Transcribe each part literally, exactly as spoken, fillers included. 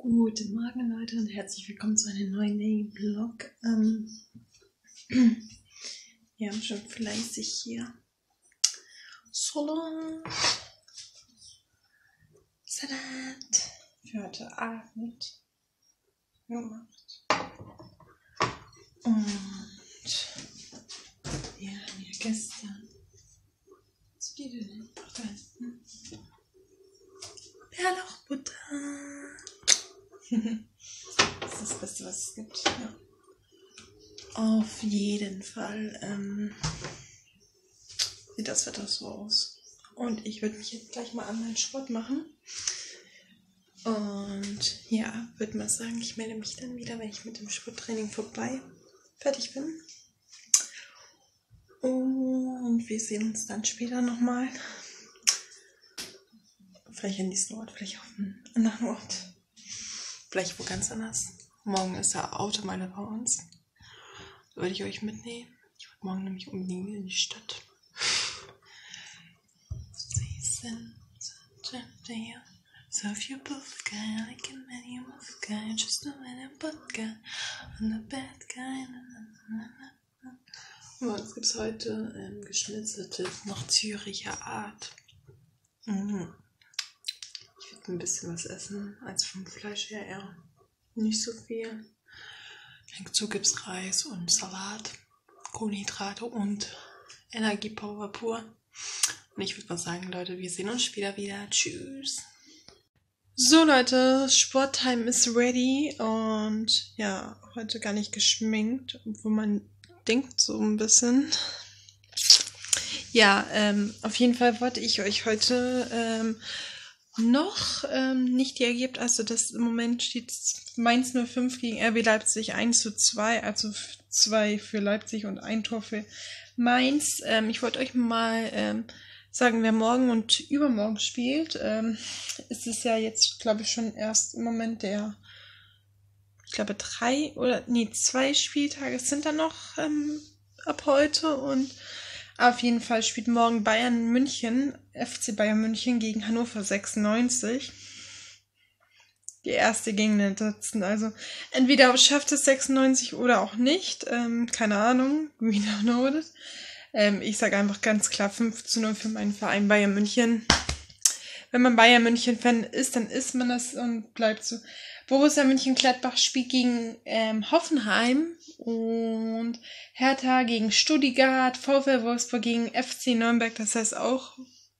Guten Morgen, Leute, und herzlich willkommen zu einem neuen Vlog. Ähm, wir haben schon fleißig hier Salat, Salat für heute Abend gemacht. Und wir haben ja gestern, was steht denn? Ach, da hinten. Bärlauchbutter. Das ist das Beste, was es gibt. Ja. Auf jeden Fall ähm, sieht das Wetter so aus. Und ich würde mich jetzt gleich mal an meinen Sport machen. Und ja, würde mal sagen, ich melde mich dann wieder, wenn ich mit dem Sporttraining vorbei fertig bin. Und wir sehen uns dann später nochmal. Vielleicht an diesem Ort, vielleicht auf einem anderen Ort. Vielleicht wo ganz anders. Morgen ist der Automeile bei uns. Da würde ich euch mitnehmen. Ich würde morgen nämlich unbedingt in die Stadt. Sie sind so here. So if you both guy, I can marry you both guy. Just a man but guy. I'm the bad guy. Und es gibt heute ähm, geschnitzelte nach Züricher Art. Mhm. Ich würde ein bisschen was essen, als vom Fleisch her eher nicht so viel. Dazu gibt es Reis und Salat, Kohlenhydrate und Energiepower pur. Und ich würde mal sagen, Leute, wir sehen uns später wieder. Tschüss. So, Leute, Sporttime ist ready und ja, heute gar nicht geschminkt, obwohl man denkt so ein bisschen. Ja, ähm, auf jeden Fall wollte ich euch heute ähm, noch ähm, nicht die Ergebnisse, also das im Moment steht Mainz null fünf gegen R B Leipzig eins zu zwei, also zwei für Leipzig und ein Tor für Mainz. Ähm, ich wollte euch mal ähm, sagen, wer morgen und übermorgen spielt. Ähm, es ist ja jetzt, glaube ich, schon erst im Moment der, ich glaube, drei oder, nee, zwei Spieltage sind da noch ähm, ab heute und auf jeden Fall spielt morgen Bayern München, F C Bayern München gegen Hannover sechsundneunzig. Die erste gegen den dritten. Also entweder schafft es sechsundneunzig oder auch nicht. Ähm, keine Ahnung. We don't know it. Ähm, ich sage einfach ganz klar fünf zu null für meinen Verein Bayern München. Wenn man Bayern München-Fan ist, dann ist man das und bleibt so. Borussia Mönchengladbach spielt gegen ähm, Hoffenheim und Hertha gegen Stuttgart, VfL Wolfsburg gegen F C Nürnberg, das heißt auch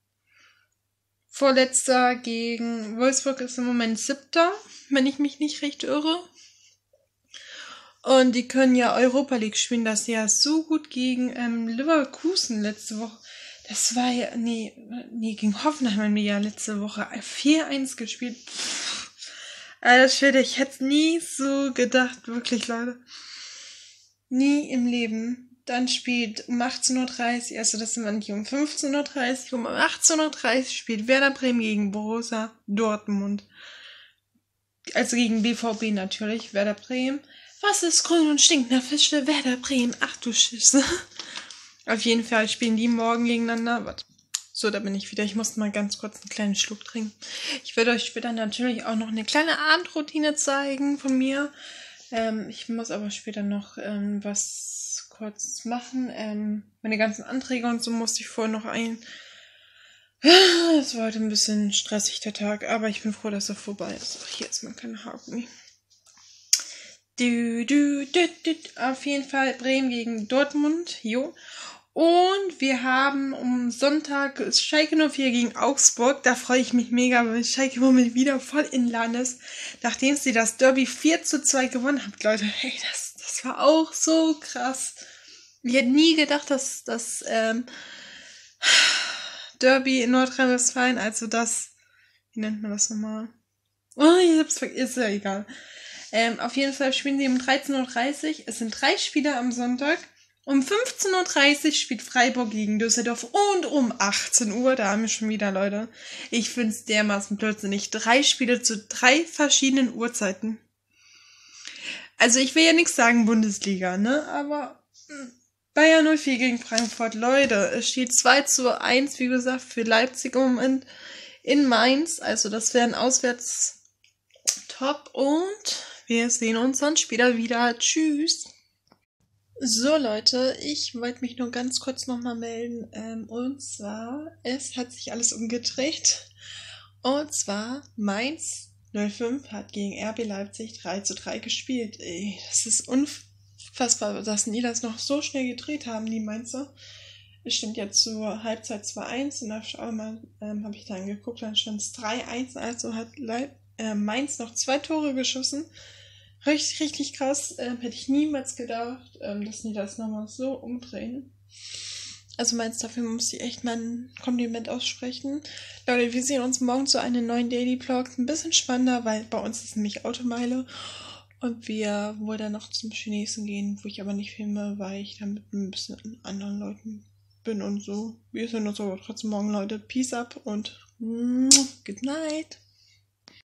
Vorletzter gegen Wolfsburg ist im Moment Siebter, wenn ich mich nicht recht irre. Und die können ja Europa League spielen, das ja so gut gegen ähm, Leverkusen letzte Woche. Das war ja, nee, nee, gegen Hoffenheim haben wir ja letzte Woche vier eins gespielt. Pff. Alter Schwede, ich hätte nie so gedacht, wirklich, Leute. Nie im Leben. Dann spielt um achtzehn Uhr dreißig, also das sind wir nicht um fünfzehn Uhr dreißig, um achtzehn Uhr dreißig spielt Werder Bremen gegen Borussia Dortmund. Also gegen B V B natürlich, Werder Bremen. Was ist grün und stinkt nach Fische? Werder Bremen, ach du Schisse. Auf jeden Fall spielen die morgen gegeneinander. Warte. So, da bin ich wieder. Ich muss mal ganz kurz einen kleinen Schluck trinken. Ich werde euch später natürlich auch noch eine kleine Abendroutine zeigen von mir. Ähm, ich muss aber später noch ähm, was kurz machen. Ähm, meine ganzen Anträge und so musste ich vorher noch ein. Es war heute ein bisschen stressig, der Tag. Aber ich bin froh, dass er vorbei ist. Ach, hier ist mein kleiner Haargummi. Du, du, du, du. Auf jeden Fall Bremen gegen Dortmund. Jo. Und wir haben um Sonntag Schalke null vier gegen Augsburg. Da freue ich mich mega, weil Schalke im Moment wieder voll in Land ist. Nachdem sie das Derby vier zu zwei gewonnen hat, Leute. Hey, das, das war auch so krass. Ich hätte nie gedacht, dass das ähm, Derby in Nordrhein-Westfalen, also das, wie nennt man das nochmal? Oh, ich hab's vergessen, ist ja egal. Ähm, auf jeden Fall spielen sie um dreizehn Uhr dreißig. Es sind drei Spieler am Sonntag. Um fünfzehn Uhr dreißig spielt Freiburg gegen Düsseldorf und um achtzehn Uhr, da haben wir schon wieder, Leute, ich find's dermaßen blödsinnig, drei Spiele zu drei verschiedenen Uhrzeiten. Also ich will ja nichts sagen Bundesliga, ne, aber Bayern null vier gegen Frankfurt, Leute, es steht zwei zu eins, wie gesagt, für Leipzig im Moment in Mainz, also das wäre ein Auswärts Top und wir sehen uns dann später wieder. Tschüss. So Leute, ich wollte mich nur ganz kurz nochmal melden. Ähm, und zwar, es hat sich alles umgedreht. Und zwar, Mainz null fünf hat gegen R B Leipzig drei zu drei gespielt. Ey, das ist unfassbar, dass die das noch so schnell gedreht haben, die Mainzer. Es stand ja zur Halbzeit zwei eins und da ähm, habe ich dann geguckt, dann stand es drei eins, also hat Leip äh, Mainz noch zwei Tore geschossen. Richtig, richtig krass. Ähm, hätte ich niemals gedacht, ähm, dass die das nochmal so umdrehen. Also Mainz, dafür muss ich echt mal ein Kompliment aussprechen. Leute, wir sehen uns morgen zu einem neuen Daily Vlog. Ein bisschen spannender, weil bei uns ist nämlich Automeile. Und wir wollen dann noch zum Chinesen gehen, wo ich aber nicht filme, weil ich dann mit ein bisschen anderen Leuten bin und so. Wir sehen uns aber trotzdem morgen, Leute. Peace up und good night.